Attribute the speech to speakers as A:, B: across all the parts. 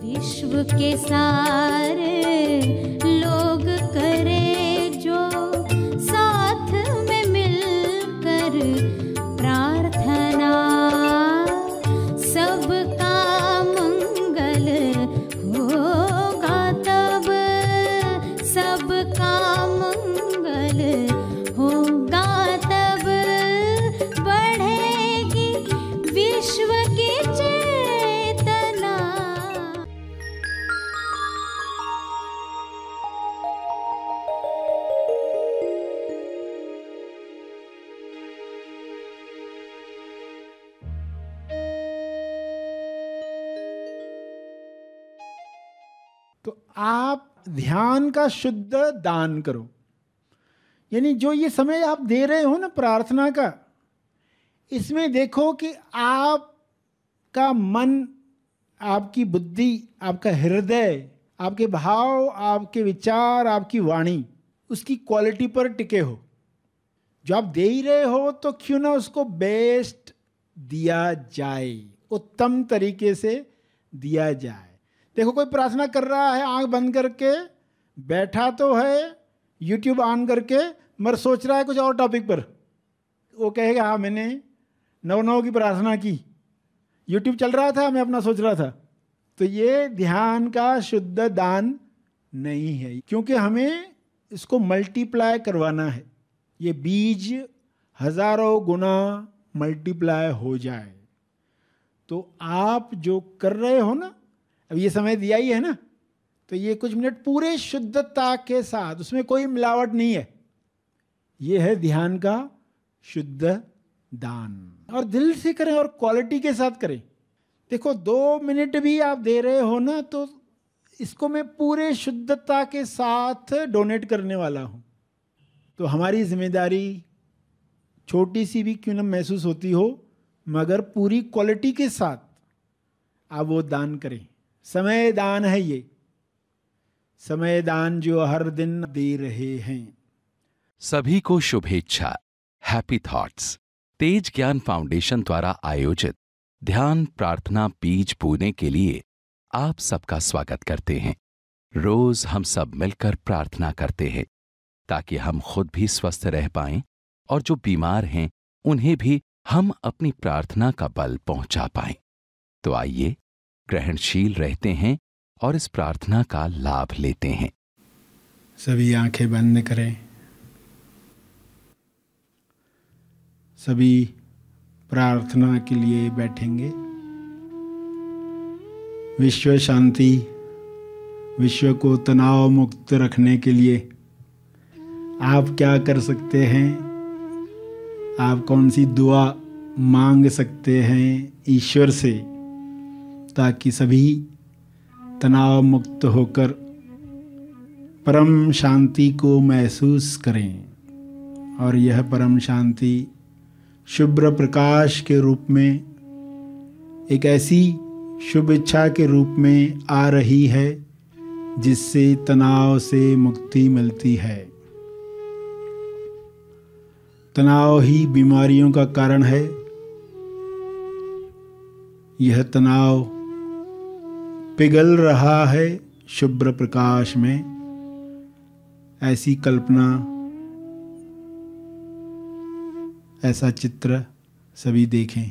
A: विश्व के सारे लोग करे जो साथ में मिलकर प्रार्थना, सबका मंगल होगा तब, सबका मंगल होगा तब, बढ़ेगी विश्व की चेतना।
B: तो आप ध्यान का शुद्ध दान करो, यानी जो ये समय आप दे रहे हो ना प्रार्थना का, इसमें देखो कि आपका मन, आपकी बुद्धि, आपका हृदय, आपके भाव, आपके विचार, आपकी वाणी, उसकी क्वालिटी पर टिके हो। जो आप दे ही रहे हो तो क्यों ना उसको बेस्ट दिया जाए, उत्तम तरीके से दिया जाए। देखो कोई प्रार्थना कर रहा है आंख बंद करके, बैठा तो है यूट्यूब ऑन करके, मगर सोच रहा है कुछ और टॉपिक पर। वो कहेगा हाँ मैंने 9-9 की प्रार्थना की, यूट्यूब चल रहा था, मैं अपना सोच रहा था। तो ये ध्यान का शुद्ध दान नहीं है, क्योंकि हमें इसको मल्टीप्लाई करवाना है, ये बीज हजारों गुना मल्टीप्लाई हो जाए। तो आप जो कर रहे हो ना, अब ये समय दिया ही है ना, तो ये कुछ मिनट पूरे शुद्धता के साथ, उसमें कोई मिलावट नहीं है, ये है ध्यान का शुद्ध दान। और दिल से करें और क्वालिटी के साथ करें। देखो 2 मिनट भी आप दे रहे हो ना, तो इसको मैं पूरे शुद्धता के साथ डोनेट करने वाला हूं। तो हमारी जिम्मेदारी छोटी सी भी क्यों ना महसूस होती हो, मगर पूरी क्वालिटी के साथ आप वो दान करें। समय दान है ये, समय दान जो हर दिन दे रहे हैं।
C: सभी को शुभेच्छा। हैप्पी थॉट्स तेज ज्ञान फाउंडेशन द्वारा आयोजित ध्यान प्रार्थना बीज बोने के लिए आप सबका स्वागत करते हैं। रोज हम सब मिलकर प्रार्थना करते हैं ताकि हम खुद भी स्वस्थ रह पाएं और जो बीमार हैं उन्हें भी हम अपनी प्रार्थना का बल पहुंचा पाएं। तो आइए ग्रहणशील रहते हैं और इस प्रार्थना का लाभ लेते हैं।
B: सभी आंखें बंद करें। सभी प्रार्थना के लिए बैठेंगे। विश्व शांति, विश्व को तनाव मुक्त रखने के लिए आप क्या कर सकते हैं? आप कौन सी दुआ मांग सकते हैं ईश्वर से, ताकि सभी तनाव मुक्त होकर परम शांति को महसूस करें। और यह परम शांति शुभ्र प्रकाश के रूप में, एक ऐसी शुभ इच्छा के रूप में आ रही है जिससे तनाव से मुक्ति मिलती है। तनाव ही बीमारियों का कारण है। यह तनाव पिघल रहा है शुभ्र प्रकाश में। ऐसी कल्पना, ऐसा चित्र सभी देखें।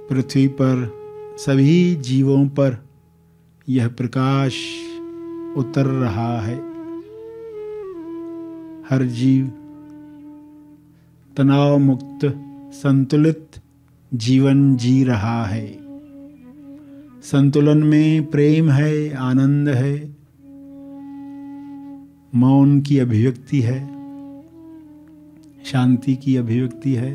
B: पृथ्वी पर सभी जीवों पर यह प्रकाश उतर रहा है। हर जीव तनाव मुक्त संतुलित जीवन जी रहा है। संतुलन में प्रेम है, आनंद है, मौन की अभिव्यक्ति है, शांति की अभिव्यक्ति है।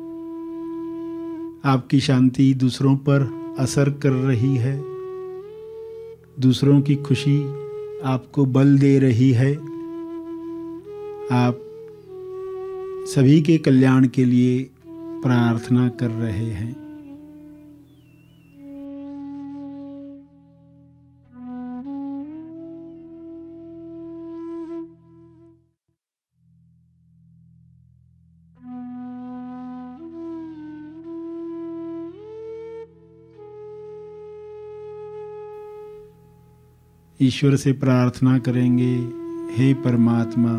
B: आपकी शांति दूसरों पर असर कर रही है, दूसरों की खुशी आपको बल दे रही है। आप सभी के कल्याण के लिए प्रार्थना कर रहे हैं। ईश्वर से प्रार्थना करेंगे, हे परमात्मा,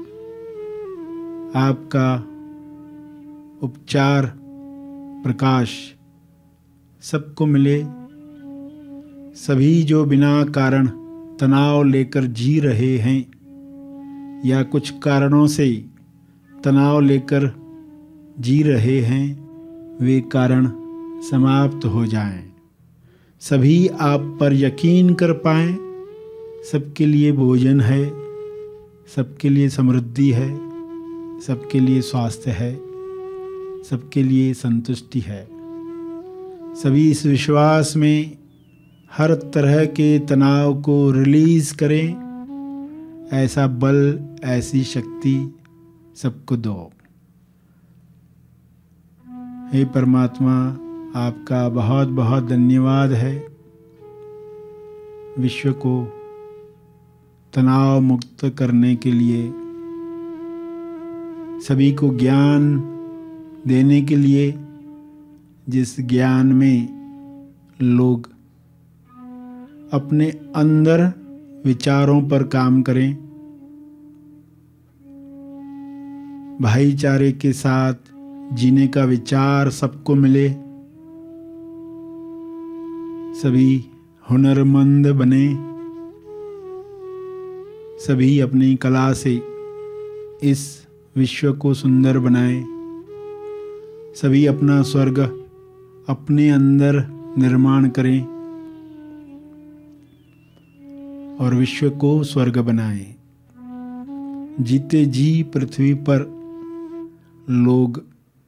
B: आपका उपचार प्रकाश सबको मिले। सभी जो बिना कारण तनाव लेकर जी रहे हैं या कुछ कारणों से तनाव लेकर जी रहे हैं, वे कारण समाप्त हो जाएं। सभी आप पर यकीन कर पाएं। सबके लिए भोजन है, सबके लिए समृद्धि है, सबके लिए स्वास्थ्य है, सबके लिए संतुष्टि है। सभी इस विश्वास में हर तरह के तनाव को रिलीज करें। ऐसा बल, ऐसी शक्ति सबको दो। हे परमात्मा, आपका बहुत बहुत धन्यवाद है। विश्व को तनाव मुक्त करने के लिए, सभी को ज्ञान देने के लिए, जिस ज्ञान में लोग अपने अंदर विचारों पर काम करें, भाईचारे के साथ जीने का विचार सबको मिले, सभी हुनरमंद बने, सभी अपनी कला से इस विश्व को सुंदर बनाएं, सभी अपना स्वर्ग अपने अंदर निर्माण करें और विश्व को स्वर्ग बनाएं। जीते जी पृथ्वी पर लोग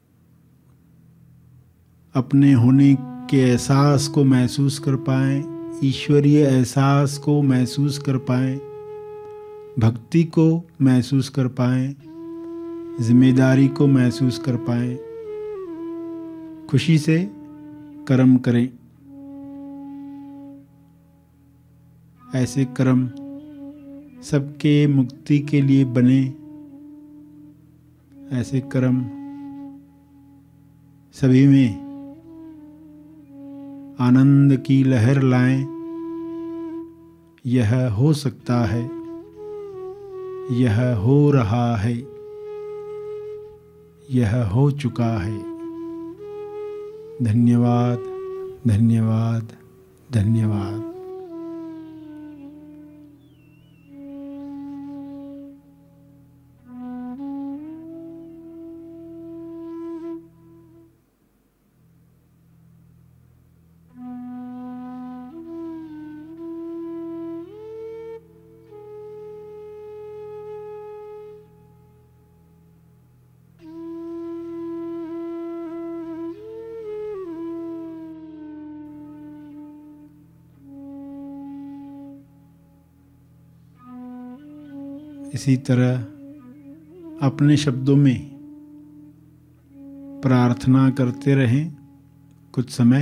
B: अपने होने के एहसास को महसूस कर पाएं, ईश्वरीय एहसास को महसूस कर पाएं, भक्ति को महसूस कर पाएं, जिम्मेदारी को महसूस कर पाएं, खुशी से कर्म करें। ऐसे कर्म सबके मुक्ति के लिए बने। ऐसे कर्म सभी में आनंद की लहर लाएं। यह हो सकता है, यह हो रहा है, यह हो चुका है। धन्यवाद, धन्यवाद, धन्यवाद। इसी तरह अपने शब्दों में प्रार्थना करते रहें कुछ समय।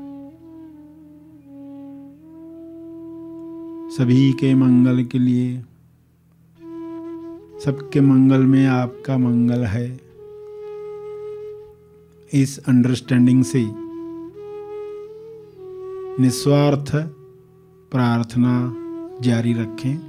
B: सभी के मंगल के लिए, सबके मंगल में आपका मंगल है, इस अंडरस्टैंडिंग से निस्वार्थ प्रार्थना जारी रखें।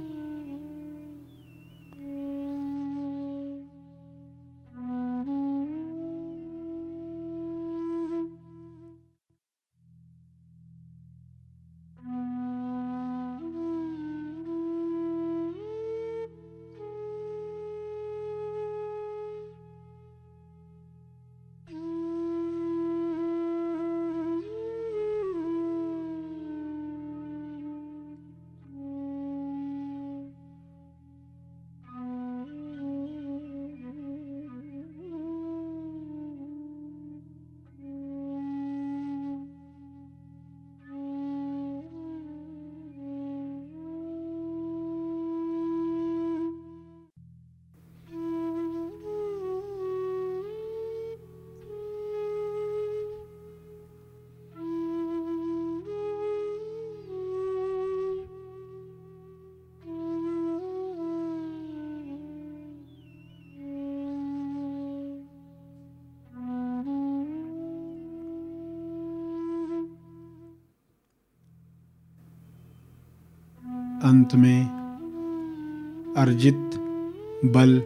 B: अंत में अर्जित बल,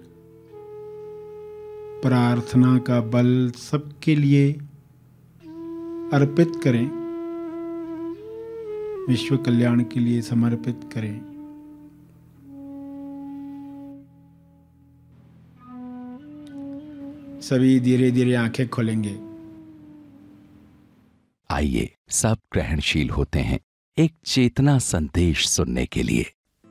B: प्रार्थना का बल सबके लिए अर्पित करें, विश्व कल्याण के लिए समर्पित करें। सभी धीरे धीरे आंखें खोलेंगे।
C: आइए सब ग्रहणशील होते हैं एक चेतना संदेश सुनने के लिए।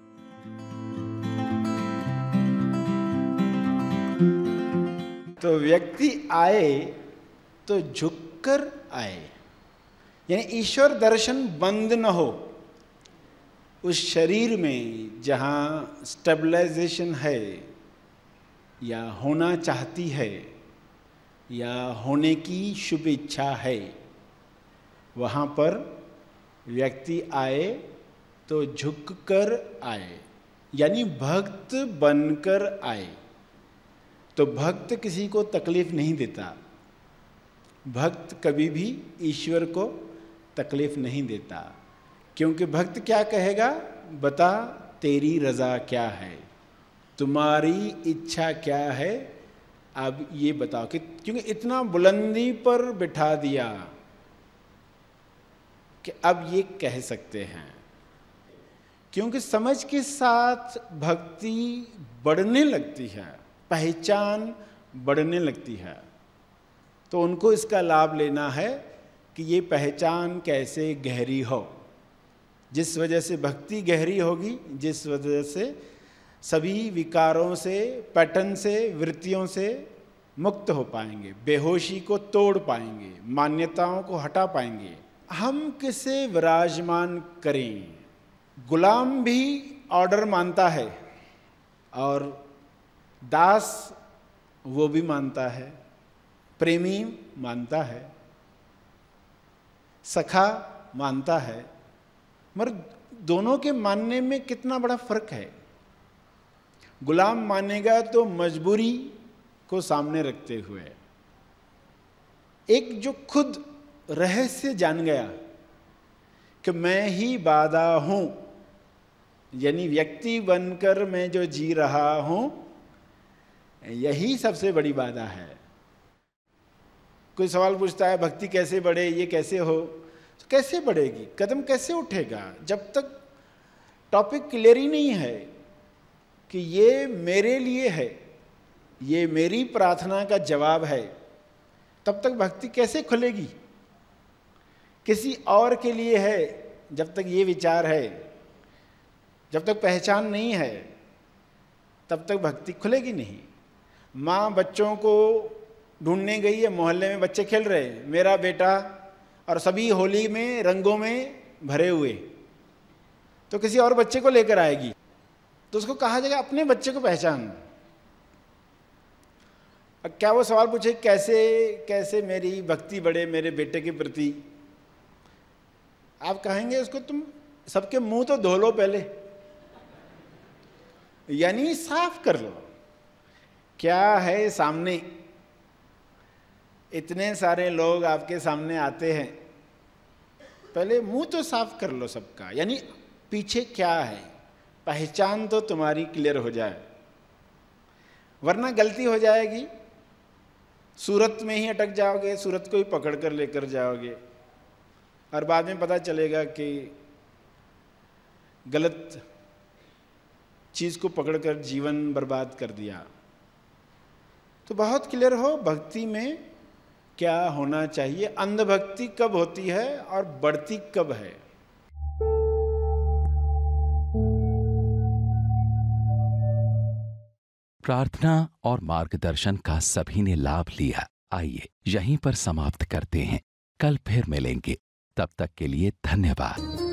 B: तो व्यक्ति आए तो झुककर आए, यानी ईश्वर दर्शन बंद न हो। उस शरीर में जहाँ स्टेबलाइजेशन है या होना चाहती है या होने की शुभ इच्छा है, वहाँ पर व्यक्ति आए तो झुककर आए, यानी भक्त बनकर आए। तो भक्त किसी को तकलीफ नहीं देता, भक्त कभी भी ईश्वर को तकलीफ नहीं देता, क्योंकि भक्त क्या कहेगा, बता तेरी रजा क्या है, तुम्हारी इच्छा क्या है, अब ये बताओ। कि क्योंकि इतना बुलंदी पर बिठा दिया कि अब ये कह सकते हैं, क्योंकि समझ के साथ भक्ति बढ़ने लगती है, पहचान बढ़ने लगती है। तो उनको इसका लाभ लेना है कि ये पहचान कैसे गहरी हो, जिस वजह से भक्ति गहरी होगी, जिस वजह से सभी विकारों से, पैटर्न से, वृत्तियों से मुक्त हो पाएंगे, बेहोशी को तोड़ पाएंगे, मान्यताओं को हटा पाएंगे। हम किसे विराजमान करें? गुलाम भी ऑर्डर मानता है और दास वो भी मानता है, प्रेमी मानता है, सखा मानता है, मगर दोनों के मानने में कितना बड़ा फर्क है। गुलाम मानेगा तो मजबूरी को सामने रखते हुए, एक जो खुद रहस्य जान गया कि मैं ही बाधा हूं, यानी व्यक्ति बनकर मैं जो जी रहा हूं यही सबसे बड़ी बाधा है। कोई सवाल पूछता है भक्ति कैसे बढ़े, ये कैसे हो, तो कैसे बढ़ेगी, कदम कैसे उठेगा, जब तक टॉपिक क्लियर ही नहीं है कि ये मेरे लिए है, ये मेरी प्रार्थना का जवाब है, तब तक भक्ति कैसे खुलेगी। किसी और के लिए है, जब तक ये विचार है, जब तक पहचान नहीं है, तब तक भक्ति खुलेगी नहीं। माँ बच्चों को ढूंढने गई है, मोहल्ले में बच्चे खेल रहे हैं, मेरा बेटा, और सभी होली में रंगों में भरे हुए, तो किसी और बच्चे को लेकर आएगी, तो उसको कहा जाएगा अपने बच्चे को पहचान। क्या वो सवाल पूछे कैसे कैसे मेरी भक्ति बढ़े मेरे बेटे के प्रति, आप कहेंगे उसको तुम सबके मुंह तो धो लो पहले, यानी साफ कर लो क्या है सामने। इतने सारे लोग आपके सामने आते हैं, पहले मुंह तो साफ कर लो सबका, यानी पीछे क्या है, पहचान तो तुम्हारी क्लियर हो जाए, वरना गलती हो जाएगी, सूरत में ही अटक जाओगे, सूरत को ही पकड़ कर लेकर जाओगे, और बाद में पता चलेगा कि गलत चीज़ को पकड़कर जीवन बर्बाद कर दिया। तो बहुत क्लियर हो भक्ति में क्या होना चाहिए, अंधभक्ति कब होती है और बढ़ती कब है।
C: प्रार्थना और मार्गदर्शन का सभी ने लाभ लिया। आइए यहीं पर समाप्त करते हैं, कल फिर मिलेंगे, तब तक के लिए धन्यवाद।